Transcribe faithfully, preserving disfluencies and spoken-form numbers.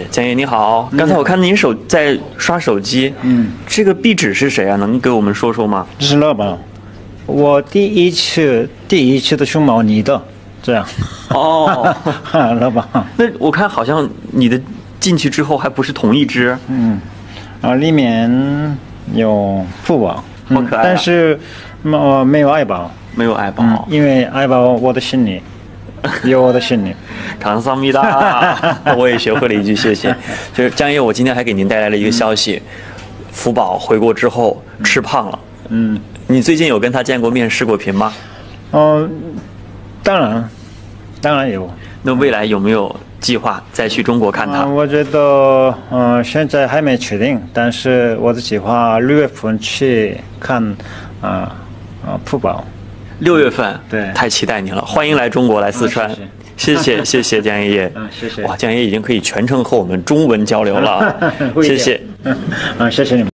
江爷你好，刚才我看您手在刷手机， 嗯， 这个壁纸是谁啊？能给我们说说吗？ 这是乐宝，我第一次第一次的熊猫你的这样， 哦， 乐宝， 那我看好像你的进去之后还不是同一只， 嗯，啊，里面有富宝， 好可爱啊但是呃没有爱宝， 没有爱宝。 嗯，因为爱宝我的心里有我的心里， 康桑米达，我也学会了一句谢谢。就是江爷，我今天还给您带来了一个消息，福宝回国之后吃胖了。 嗯， 你最近有跟他见过面、视过频吗？ 哦，当然，当然有。 那未来有没有计划再去中国看他？ 啊，我觉得，嗯、现在还没确定，但是我的计划六月份去看，啊、啊，福宝。 六月份， 对太期待您了，欢迎来中国，来四川。 啊谢谢谢谢江爷爷， 嗯，谢谢。 哇，江爷已经可以全程和我们中文交流了， 会一点谢谢。 嗯，谢谢你们。